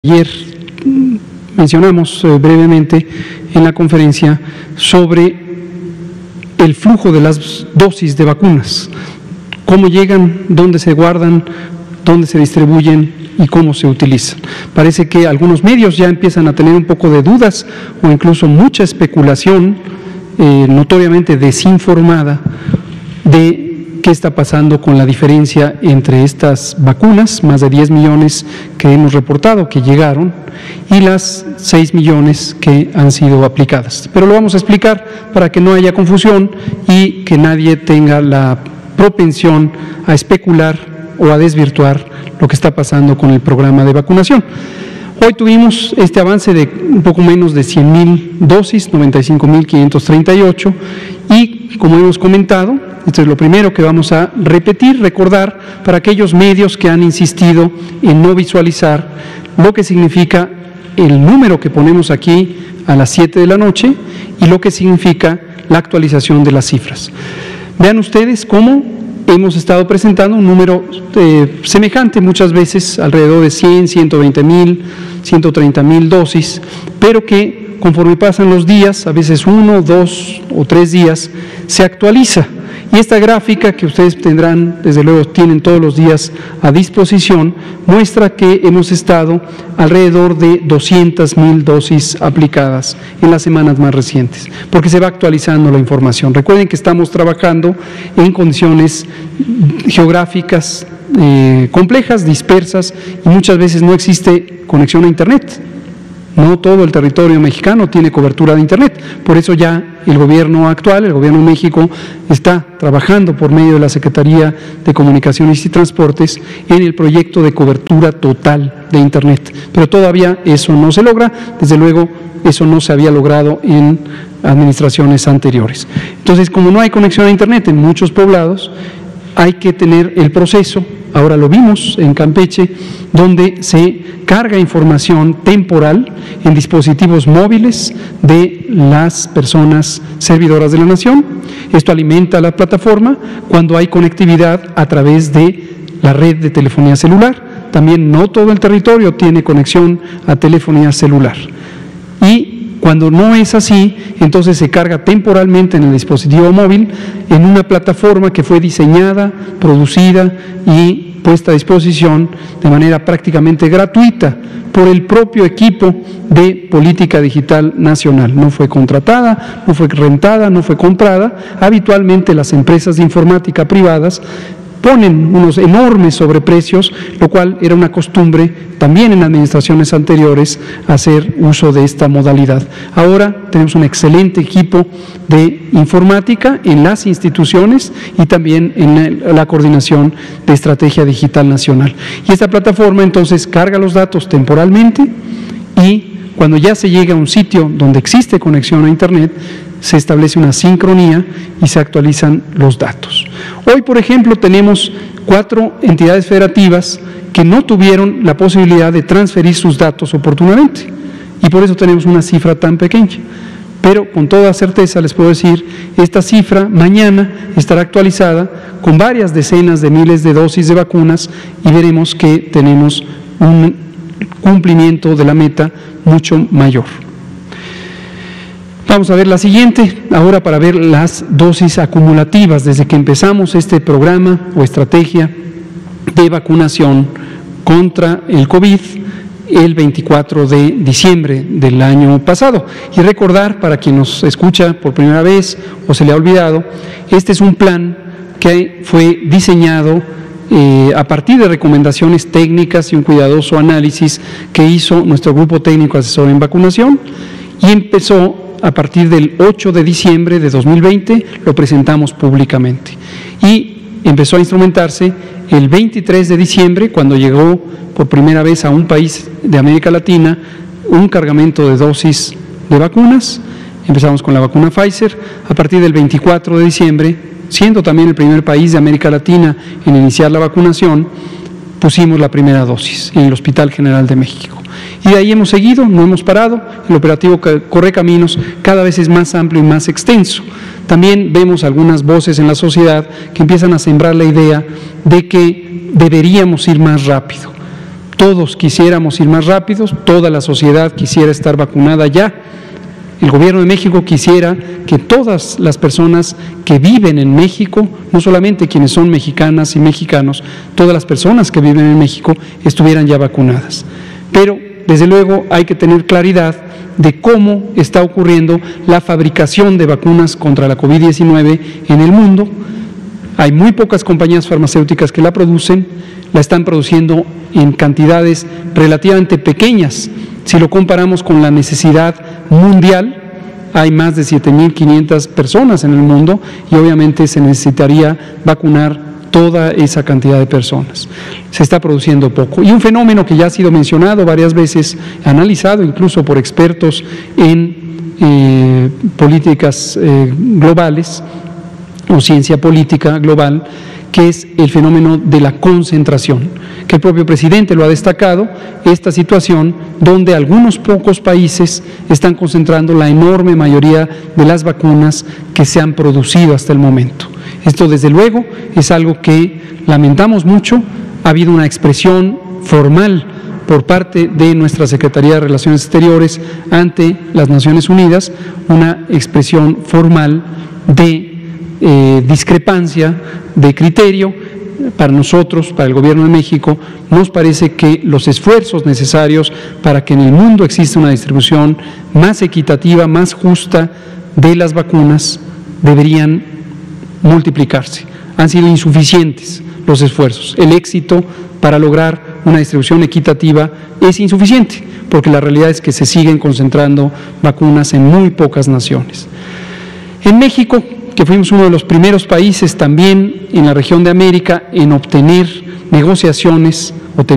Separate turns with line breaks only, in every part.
Ayer mencionamos brevemente en la conferencia sobre el flujo de las dosis de vacunas, cómo llegan, dónde se guardan, dónde se distribuyen y cómo se utilizan. Parece que algunos medios ya empiezan a tener un poco de dudas o incluso mucha especulación notoriamente desinformada de qué está pasando con la diferencia entre estas vacunas, más de 10 millones que hemos reportado que llegaron, y las 6 millones que han sido aplicadas. Pero lo vamos a explicar para que no haya confusión y que nadie tenga la propensión a especular o a desvirtuar lo que está pasando con el programa de vacunación. Hoy tuvimos este avance de un poco menos de 100,000 dosis, 95,538, y como hemos comentado, esto es lo primero que vamos a repetir, recordar para aquellos medios que han insistido en no visualizar lo que significa el número que ponemos aquí a las 7 de la noche y lo que significa la actualización de las cifras. Vean ustedes cómo hemos estado presentando un número semejante muchas veces, alrededor de 100, 120,000, 130,000 dosis, pero que conforme pasan los días, a veces 1, 2 o 3 días, se actualiza. Y esta gráfica que ustedes tendrán, desde luego tienen todos los días a disposición, muestra que hemos estado alrededor de 200,000 dosis aplicadas en las semanas más recientes, porque se va actualizando la información. Recuerden que estamos trabajando en condiciones geográficas complejas, dispersas, y muchas veces no existe conexión a Internet. No todo el territorio mexicano tiene cobertura de Internet, por eso ya el gobierno actual, el gobierno de México, está trabajando por medio de la Secretaría de Comunicaciones y Transportes en el proyecto de cobertura total de Internet, pero todavía eso no se logra, desde luego eso no se había logrado en administraciones anteriores. Entonces, como no hay conexión a Internet en muchos poblados, hay que tener el proceso, ahora lo vimos en Campeche, donde se carga información temporal en dispositivos móviles de las personas servidoras de la nación. Esto alimenta la plataforma cuando hay conectividad a través de la red de telefonía celular. También no todo el territorio tiene conexión a telefonía celular. Y cuando no es así, entonces se carga temporalmente en el dispositivo móvil en una plataforma que fue diseñada, producida y puesta a disposición de manera prácticamente gratuita por el propio equipo de Política Digital Nacional. No fue contratada, no fue rentada, no fue comprada. Habitualmente las empresas de informática privadas ponen unos enormes sobreprecios, lo cual era una costumbre también en administraciones anteriores hacer uso de esta modalidad. Ahora tenemos un excelente equipo de informática en las instituciones y también en la coordinación de Estrategia Digital Nacional. Y esta plataforma entonces carga los datos temporalmente y cuando ya se llega a un sitio donde existe conexión a Internet, se establece una sincronía y se actualizan los datos. Hoy, por ejemplo, tenemos 4 entidades federativas que no tuvieron la posibilidad de transferir sus datos oportunamente y por eso tenemos una cifra tan pequeña. Pero con toda certeza les puedo decir, esta cifra mañana estará actualizada con varias decenas de miles de dosis de vacunas y veremos que tenemos un cumplimiento de la meta mucho mayor. Vamos a ver la siguiente, ahora para ver las dosis acumulativas desde que empezamos este programa o estrategia de vacunación contra el COVID el 24 de diciembre del año pasado. Y recordar, para quien nos escucha por primera vez o se le ha olvidado, este es un plan que fue diseñado a partir de recomendaciones técnicas y un cuidadoso análisis que hizo nuestro grupo técnico asesor en vacunación y empezó a partir del 8 de diciembre de 2020, lo presentamos públicamente. Y empezó a instrumentarse el 23 de diciembre, cuando llegó por primera vez a un país de América Latina un cargamento de dosis de vacunas. Empezamos con la vacuna Pfizer. A partir del 24 de diciembre, siendo también el primer país de América Latina en iniciar la vacunación, pusimos la primera dosis en el Hospital General de México. Y de ahí hemos seguido, no hemos parado, el operativo Correcaminos cada vez es más amplio y más extenso. También vemos algunas voces en la sociedad que empiezan a sembrar la idea de que deberíamos ir más rápido. todos quisiéramos ir más rápidos, toda la sociedad quisiera estar vacunada ya. El gobierno de México quisiera que todas las personas que viven en México, no solamente quienes son mexicanas y mexicanos, todas las personas que viven en México estuvieran ya vacunadas. Pero, desde luego, hay que tener claridad de cómo está ocurriendo la fabricación de vacunas contra la COVID-19 en el mundo. Hay muy pocas compañías farmacéuticas que la producen, la están produciendo en cantidades relativamente pequeñas. Si lo comparamos con la necesidad mundial, hay más de 7.500 personas en el mundo y obviamente se necesitaría vacunar toda esa cantidad de personas. Se está produciendo poco. Y un fenómeno que ya ha sido mencionado varias veces, analizado incluso por expertos en políticas globales o ciencia política global, que es el fenómeno de la concentración, que el propio presidente lo ha destacado, esta situación donde algunos pocos países están concentrando la enorme mayoría de las vacunas que se han producido hasta el momento. Esto, desde luego, es algo que lamentamos mucho. Ha habido una expresión formal por parte de nuestra Secretaría de Relaciones Exteriores ante las Naciones Unidas, una expresión formal de discrepancia de criterio. Para nosotros, para el Gobierno de México, nos parece que los esfuerzos necesarios para que en el mundo exista una distribución más equitativa, más justa de las vacunas, deberían multiplicarse. Han sido insuficientes los esfuerzos. El éxito para lograr una distribución equitativa es insuficiente, porque la realidad es que se siguen concentrando vacunas en muy pocas naciones. En México, que fuimos uno de los primeros países también en la región de América en obtener negociaciones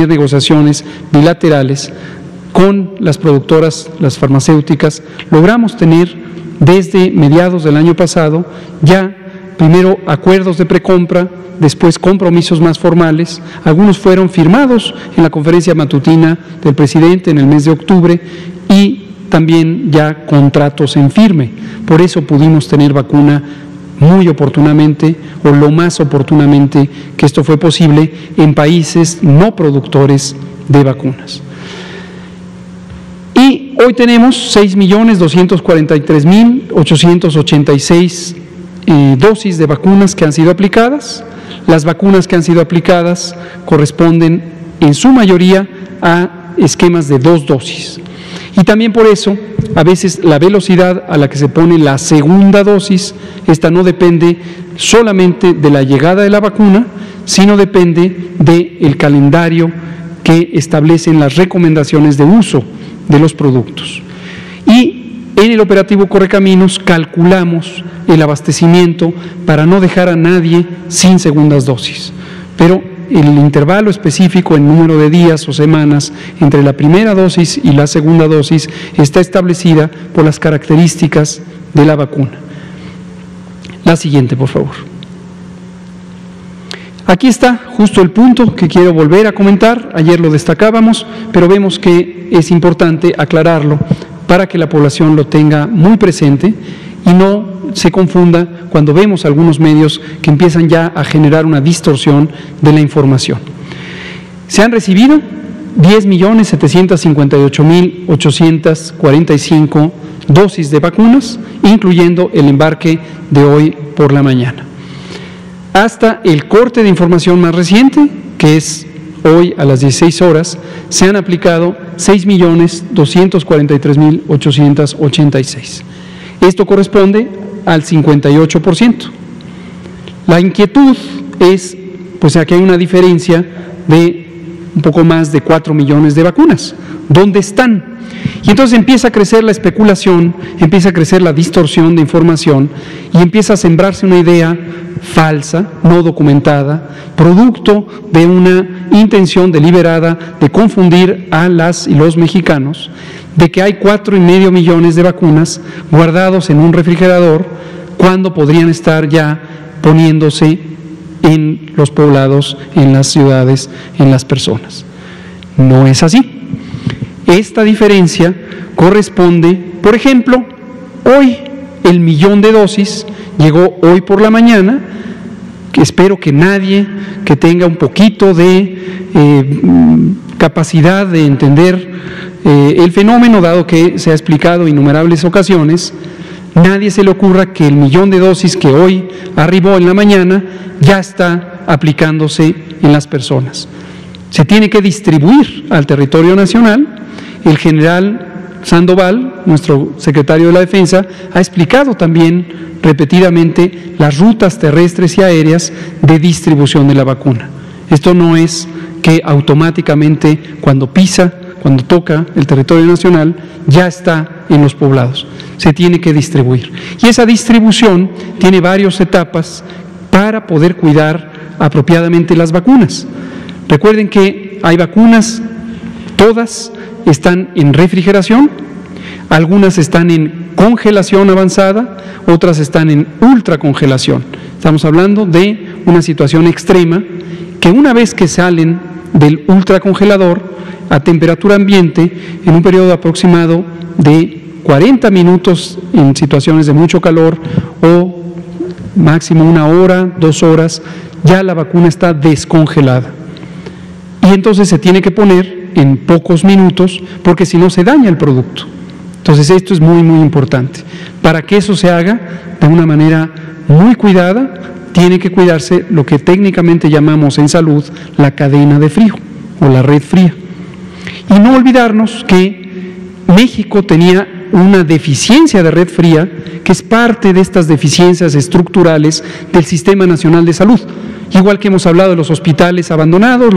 bilaterales con las productoras, las farmacéuticas, logramos tener desde mediados del año pasado ya primero acuerdos de precompra, después compromisos más formales. Algunos fueron firmados en la conferencia matutina del presidente en el mes de octubre y también ya contratos en firme. Por eso pudimos tener vacuna muy oportunamente, o lo más oportunamente que esto fue posible, en países no productores de vacunas. Y hoy tenemos 6.243.886 dosis de vacunas que han sido aplicadas. Las vacunas que han sido aplicadas corresponden en su mayoría a esquemas de 2 dosis. Y también por eso, a veces la velocidad a la que se pone la segunda dosis, esta no depende solamente de la llegada de la vacuna, sino depende del calendario que establecen las recomendaciones de uso de los productos. Y en el operativo Correcaminos calculamos el abastecimiento para no dejar a nadie sin segundas dosis. Pero el intervalo específico en número de días o semanas entre la primera dosis y la segunda dosis está establecida por las características de la vacuna. La siguiente, por favor. Aquí está justo el punto que quiero volver a comentar. Ayer lo destacábamos, pero vemos que es importante aclararlo para que la población lo tenga muy presente y no se confunda cuando vemos algunos medios que empiezan ya a generar una distorsión de la información. Se han recibido 10.758.845 dosis de vacunas, incluyendo el embarque de hoy por la mañana. Hasta el corte de información más reciente, que es hoy a las 16 horas, se han aplicado 6.243.886. Esto corresponde al 58%. La inquietud es, pues aquí hay una diferencia de un poco más de 4 millones de vacunas. ¿Dónde están? Y entonces empieza a crecer la especulación, empieza a crecer la distorsión de información y empieza a sembrarse una idea falsa, no documentada, producto de una intención deliberada de confundir a las y los mexicanos, de que hay 4,5 millones de vacunas guardados en un refrigerador cuando podrían estar ya poniéndose en los poblados, en las ciudades, en las personas. No es así. Esta diferencia corresponde, por ejemplo, hoy el 1.000.000 de dosis llegó hoy por la mañana, que espero que nadie que tenga un poquito de capacidad de entender el fenómeno, dado que se ha explicado en innumerables ocasiones. Nadie se le ocurra que el 1.000.000 de dosis que hoy arribó en la mañana ya está aplicándose en las personas. Se tiene que distribuir al territorio nacional. El general Sandoval, nuestro secretario de la Defensa, ha explicado también repetidamente las rutas terrestres y aéreas de distribución de la vacuna. Esto no es que automáticamente cuando toca el territorio nacional, ya está en los poblados. Se tiene que distribuir. Y esa distribución tiene varias etapas para poder cuidar apropiadamente las vacunas. Recuerden que hay vacunas, todas están en refrigeración, algunas están en congelación avanzada, otras están en ultracongelación. Estamos hablando de una situación extrema que una vez que salen del ultracongelador a temperatura ambiente, en un periodo aproximado de 40 minutos en situaciones de mucho calor o máximo 1 hora, 2 horas, ya la vacuna está descongelada. Y entonces se tiene que poner en pocos minutos porque si no se daña el producto. Entonces esto es muy, muy importante. Para que eso se haga de una manera muy cuidada, tiene que cuidarse lo que técnicamente llamamos en salud la cadena de frío o la red fría. Y no olvidarnos que México tenía una deficiencia de red fría que es parte de estas deficiencias estructurales del Sistema Nacional de Salud. Igual que hemos hablado de los hospitales abandonados,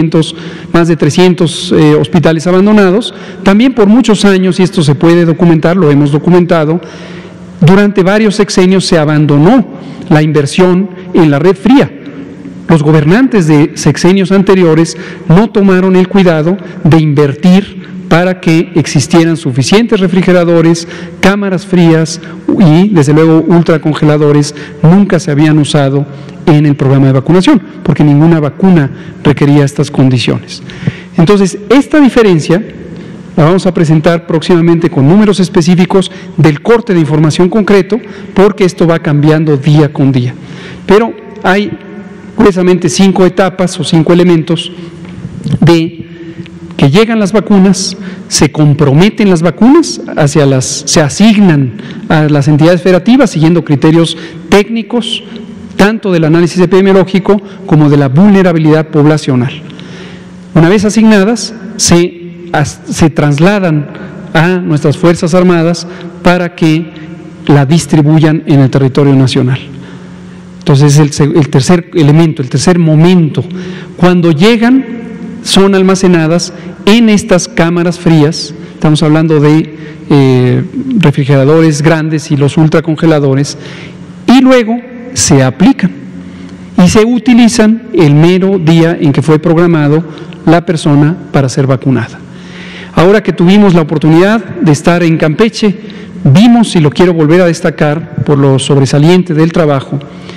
más de 300 hospitales abandonados, también por muchos años, y esto se puede documentar, lo hemos documentado, durante varios sexenios se abandonó la inversión en la red fría. Los gobernantes de sexenios anteriores no tomaron el cuidado de invertir para que existieran suficientes refrigeradores, cámaras frías y, desde luego, ultracongeladores. Nunca se habían usado en el programa de vacunación, porque ninguna vacuna requería estas condiciones. Entonces, esta diferencia la vamos a presentar próximamente con números específicos del corte de información concreto, porque esto va cambiando día con día. Pero hay curiosamente 5 etapas o 5 elementos de que llegan las vacunas, se comprometen las vacunas, se asignan a las entidades federativas siguiendo criterios técnicos, tanto del análisis epidemiológico como de la vulnerabilidad poblacional. Una vez asignadas, se trasladan a nuestras Fuerzas Armadas para que la distribuyan en el territorio nacional. Entonces, el tercer elemento, el tercer momento, cuando llegan, son almacenadas en estas cámaras frías. Estamos hablando de refrigeradores grandes y los ultracongeladores, y luego se aplican y se utilizan el mero día en que fue programado la persona para ser vacunada. Ahora que tuvimos la oportunidad de estar en Campeche, vimos, y lo quiero volver a destacar por lo sobresaliente del trabajo,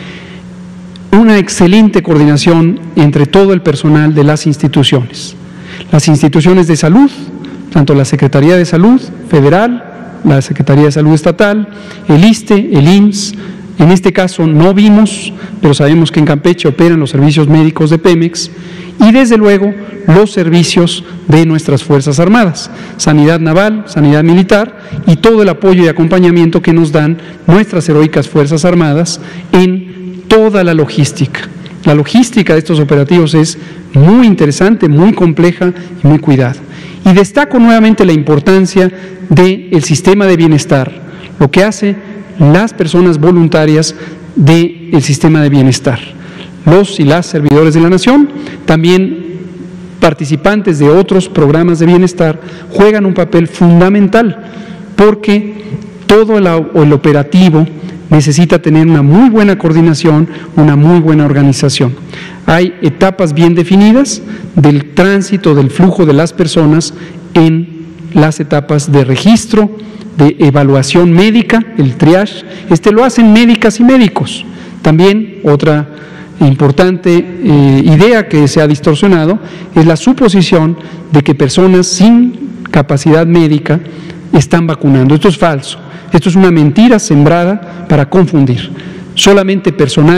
una excelente coordinación entre todo el personal de las instituciones. Las instituciones de salud, tanto la Secretaría de Salud Federal, la Secretaría de Salud Estatal, el ISSSTE, el IMSS. En este caso no vimos, pero sabemos que en Campeche operan los servicios médicos de Pemex y desde luego los servicios de nuestras Fuerzas Armadas, Sanidad Naval, Sanidad Militar y todo el apoyo y acompañamiento que nos dan nuestras heroicas Fuerzas Armadas en toda la logística. La logística de estos operativos es muy interesante, muy compleja y muy cuidada. Y destaco nuevamente la importancia del sistema de bienestar, lo que hace las personas voluntarias del sistema de bienestar, los y las servidores de la nación, también participantes de otros programas de bienestar, juegan un papel fundamental porque todo el operativo necesita tener una muy buena coordinación, una muy buena organización. Hay etapas bien definidas del tránsito, del flujo de las personas en las etapas de registro, de evaluación médica, el triage. Lo hacen médicas y médicos. También otra importante idea que se ha distorsionado es la suposición de que personas sin capacidad médica están vacunando. Esto es falso. Esto es una mentira sembrada para confundir. Solamente personal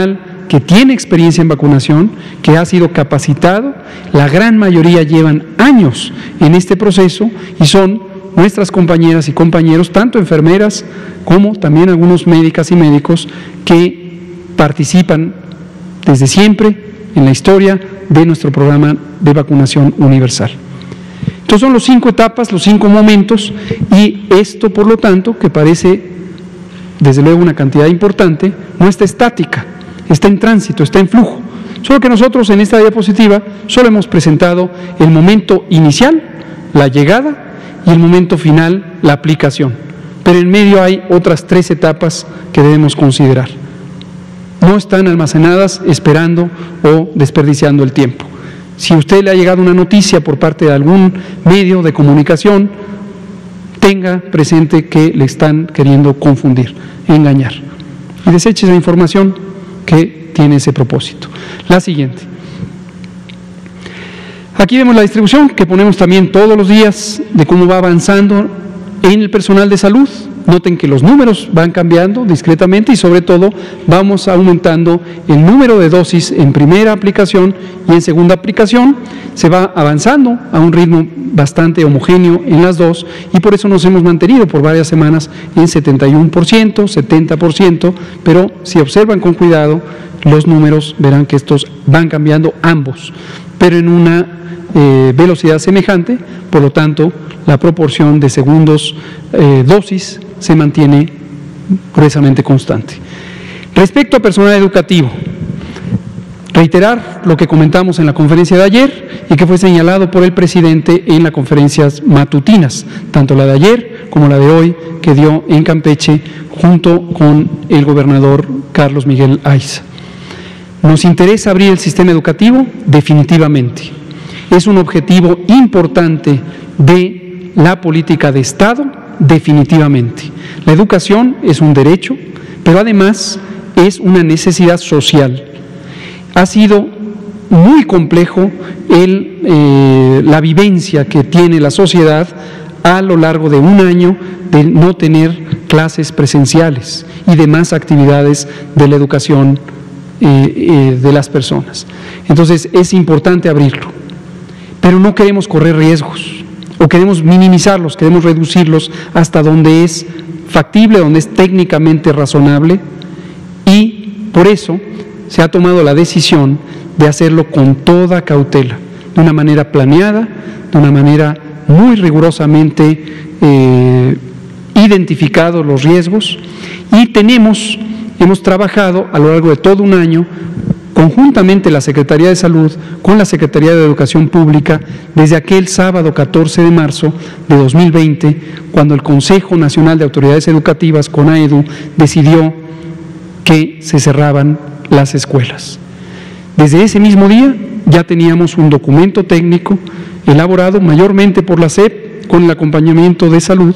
que tiene experiencia en vacunación, que ha sido capacitado, la gran mayoría llevan años en este proceso y son nuestras compañeras y compañeros, tanto enfermeras como también algunos médicas y médicos que participan desde siempre en la historia de nuestro programa de vacunación universal. Entonces son las 5 etapas, los 5 momentos, y esto, por lo tanto, que parece desde luego una cantidad importante, no está estática, está en tránsito, está en flujo. Solo que nosotros en esta diapositiva solo hemos presentado el momento inicial, la llegada, y el momento final, la aplicación. Pero en medio hay otras 3 etapas que debemos considerar. No están almacenadas esperando o desperdiciando el tiempo. Si a usted le ha llegado una noticia por parte de algún medio de comunicación, tenga presente que le están queriendo confundir, engañar. Y deseche esa información que tiene ese propósito. La siguiente. Aquí vemos la distribución que ponemos también todos los días de cómo va avanzando en el personal de salud. Noten que los números van cambiando discretamente y sobre todo vamos aumentando el número de dosis en primera aplicación y en segunda aplicación. Se va avanzando a un ritmo bastante homogéneo en las dos y por eso nos hemos mantenido por varias semanas en 71%, 70%, pero si observan con cuidado los números verán que estos van cambiando ambos, pero en una velocidad semejante, por lo tanto la proporción de segundos dosis se mantiene gruesamente constante. Respecto a personal educativo, reiterar lo que comentamos en la conferencia de ayer y que fue señalado por el presidente en las conferencias matutinas, tanto la de ayer como la de hoy que dio en Campeche junto con el gobernador Carlos Miguel Aiza. ¿Nos interesa abrir el sistema educativo? Definitivamente. Es un objetivo importante de la política de Estado, definitivamente. La educación es un derecho, pero además es una necesidad social. Ha sido muy complejo la vivencia que tiene la sociedad a lo largo de un año de no tener clases presenciales y demás actividades de la educación de las personas. Entonces es importante abrirlo, pero no queremos correr riesgos o queremos minimizarlos, queremos reducirlos hasta donde es factible, donde es técnicamente razonable y por eso se ha tomado la decisión de hacerlo con toda cautela, de una manera planeada, de una manera muy rigurosamente identificado los riesgos y hemos trabajado a lo largo de todo un año conjuntamente la Secretaría de Salud con la Secretaría de Educación Pública desde aquel sábado 14 de marzo de 2020, cuando el Consejo Nacional de Autoridades Educativas, CONAEDU, decidió que se cerraban las escuelas. Desde ese mismo día ya teníamos un documento técnico elaborado mayormente por la SEP con el acompañamiento de salud,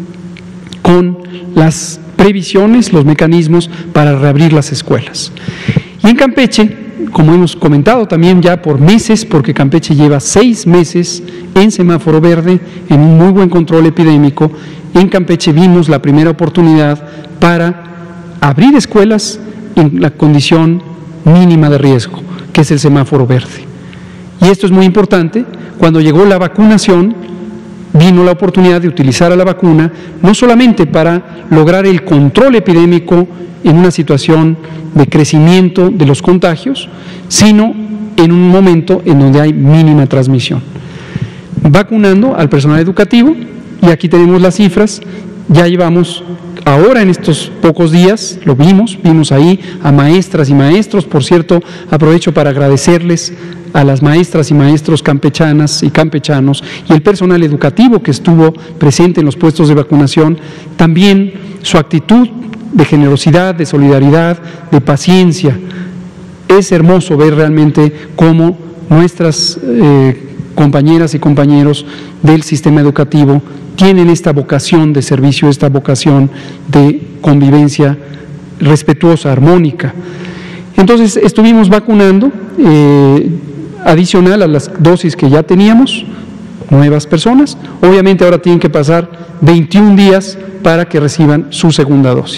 con las previsiones, los mecanismos para reabrir las escuelas. Y en Campeche, como hemos comentado también ya por meses, porque Campeche lleva 6 meses en semáforo verde, en un muy buen control epidémico, en Campeche vimos la primera oportunidad para abrir escuelas en la condición mínima de riesgo, que es el semáforo verde. Y esto es muy importante. Cuando llegó la vacunación, vino la oportunidad de utilizar a la vacuna no solamente para lograr el control epidémico en una situación de crecimiento de los contagios, sino en un momento en donde hay mínima transmisión. Vacunando al personal educativo, y aquí tenemos las cifras, ya llevamos ahora en estos pocos días, lo vimos ahí a maestras y maestros. Por cierto, aprovecho para agradecerles a las maestras y maestros campechanas y campechanos y el personal educativo que estuvo presente en los puestos de vacunación, también su actitud de generosidad, de solidaridad, de paciencia. Es hermoso ver realmente cómo nuestras compañeras y compañeros del sistema educativo tienen esta vocación de servicio, esta vocación de convivencia respetuosa, armónica. Entonces estuvimos vacunando, adicional a las dosis que ya teníamos, nuevas personas. Obviamente ahora tienen que pasar 21 días para que reciban su segunda dosis.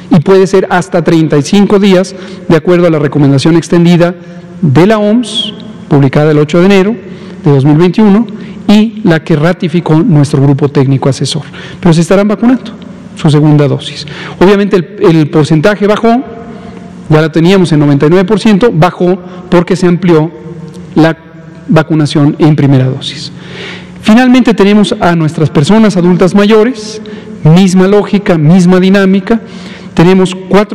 y puede ser hasta 35 días, de acuerdo a la recomendación extendida de la OMS, publicada el 8 de enero de 2021, y la que ratificó nuestro grupo técnico asesor. Pero se estarán vacunando su segunda dosis. Obviamente el porcentaje bajó, ya la teníamos en 99%, bajó porque se amplió la vacunación en primera dosis. Finalmente tenemos a nuestras personas adultas mayores, misma lógica, misma dinámica. Tenemos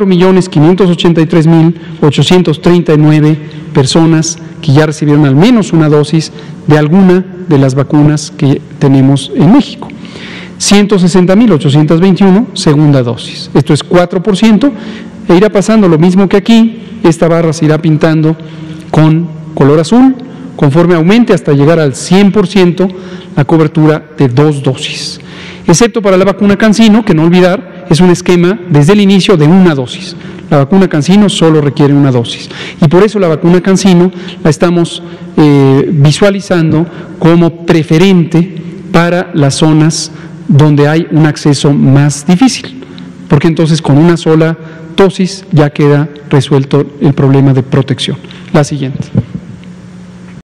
4.583.839 personas que ya recibieron al menos una dosis de alguna de las vacunas que tenemos en México. 160.821 segunda dosis. Esto es 4%, e irá pasando lo mismo que aquí. Esta barra se irá pintando con color azul, conforme aumente hasta llegar al 100% la cobertura de 2 dosis. Excepto para la vacuna CanSino, que no olvidar, es un esquema desde el inicio de una dosis. La vacuna CanSino solo requiere una dosis. Y por eso la vacuna CanSino la estamos visualizando como preferente para las zonas donde hay un acceso más difícil, porque entonces con una sola dosis ya queda resuelto el problema de protección. La siguiente.